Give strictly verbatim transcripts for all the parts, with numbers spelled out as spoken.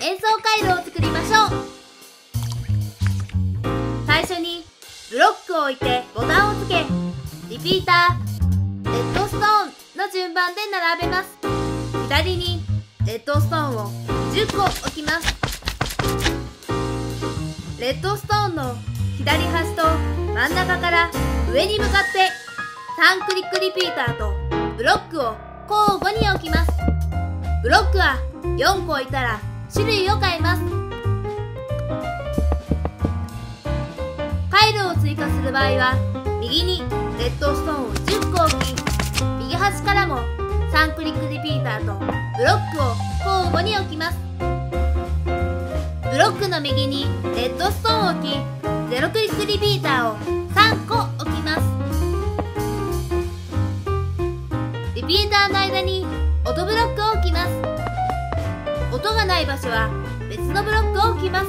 演奏回路を作りましょう。最初にブロックを置いてボタンをつけ、リピーター、レッドストーンの順番で並べます。左にレッドストーンをじゅっこ置きます。レッドストーンの左端と真ん中から上に向かってさんクリックリピーターとブロックを交互に置きます。ブロックはよんこ置いたら種類を変えます。回路を追加する場合は右にレッドストーンをじゅっこ置き、右端からもさんクリックリピーターとブロックを交互に置きます。ブロックの右にレッドストーンを置き、ゼロクリックリピーターをさんこ置きます。リピーターの間に音ブロックを置きます。音がない場所は別のブロックを置きます。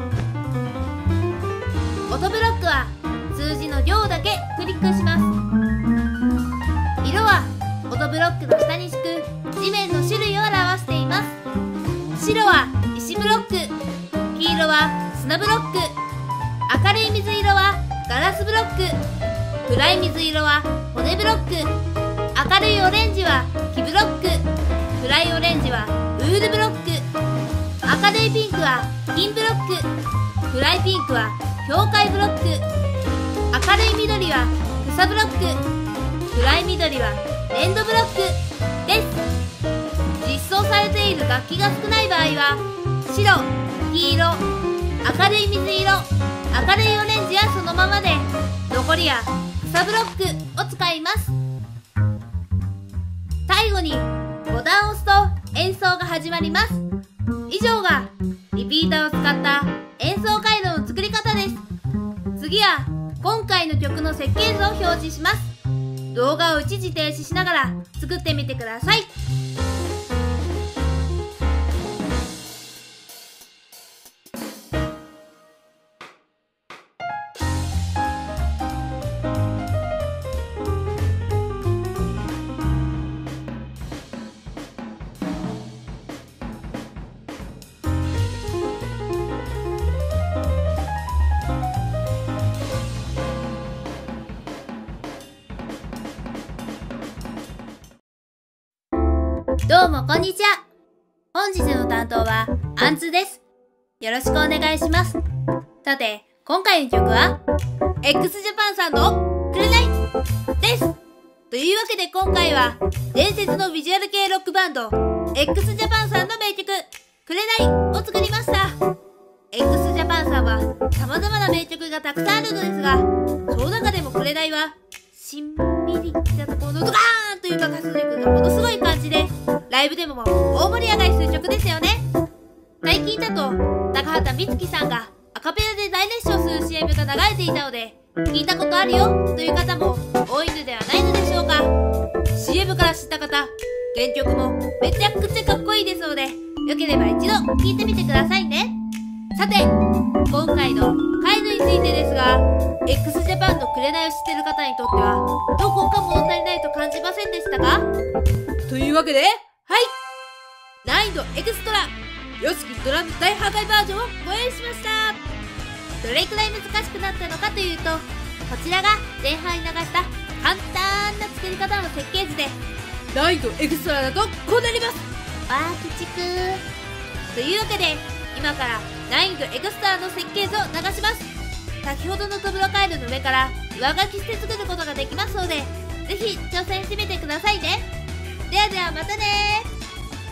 音ブロックは数字の行だけクリックします。色は音ブロックの下に敷く地面の種類を表しています。白は石ブロック、黄色は砂ブロック、明るい水色はガラスブロック、暗い水色は骨ブロック、明るいオレンジは木ブロック、暗いオレンジはウールブロック、明るいピンクは銀ブロック、暗いピンクは氷塊ブロック、明るい緑は草ブロック、暗い緑は粘土ブロックです。実装されている楽器が少ない場合は白、黄色、明るい水色、明るいオレンジはそのままで、残りは草ブロックを使います。最後にボタンを押すと演奏が始まります。以上がリピーターを使った演奏回路の作り方です。次は今回の曲の設計図を表示します。動画を一時停止しながら作ってみてください。どうもこんにちは。本日の担当はアンツです。よろしくお願いします。さて、今回の曲は x ジャパンさんの「紅」です。というわけで今回は伝説のビジュアル系ロックバンド x ジャパンさんの名曲「紅」を作りました。 x ジャパンさんは様々な名曲がたくさんあるのですが、その中でも「紅」はしんみりきたところのドカーンという爆発力がものすごい感じで、ライブでも大盛り上がりする曲ですよね。最近だと高畑充希さんがアカペラで大熱唱する シーエム が流れていたので、聞いたことあるよという方も多いのではないのでしょうか。 シーエム から知った方、原曲もめちゃくちゃかっこいいですので、よければ一度聴いてみてくださいね。さて、今回の回路についてですが、 x ジャパンの「紅」を知ってる方にとってはどこか物足りないと感じませんでしたか？というわけで、はい、難易度エクストラ ヨシキドラム大破壊バージョンをご用意しました。どれくらい難しくなったのかというと、こちらが前半に流した簡単な作り方の設計図で、難易度エクストラだとこうなります。わー、鬼畜というわけで、今から難易度エクストラの設計図を流します。先ほどのトブロ回路の上から上書きして作ることができますので、ぜひ挑戦してみてくださいね。ではではまたねー。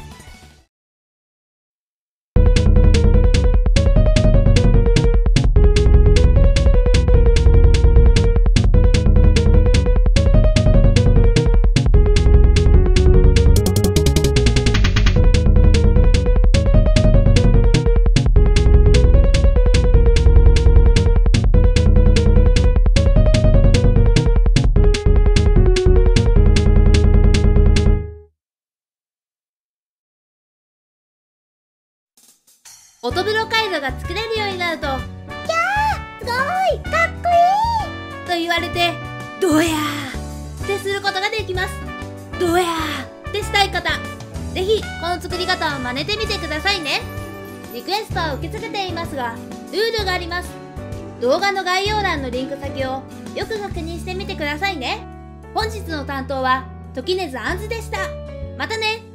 音ブロ回路が作れるようになると、キャーすごいかっこいいと言われて、どやーってすることができます。どやーってしたい方、ぜひこの作り方を真似てみてくださいね。 リクエストは受け付けていますが、ルールがあります。動画の概要欄のリンク先をよく確認してみてくださいね。本日の担当は、時根津あんずでした。またね。